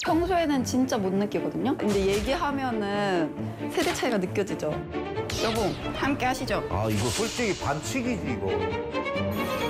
평소에는 진짜 못 느끼거든요. 근데 얘기하면은 세대 차이가 느껴지죠. 여보, 함께 하시죠. 아, 이거 솔직히 반칙이지, 이거.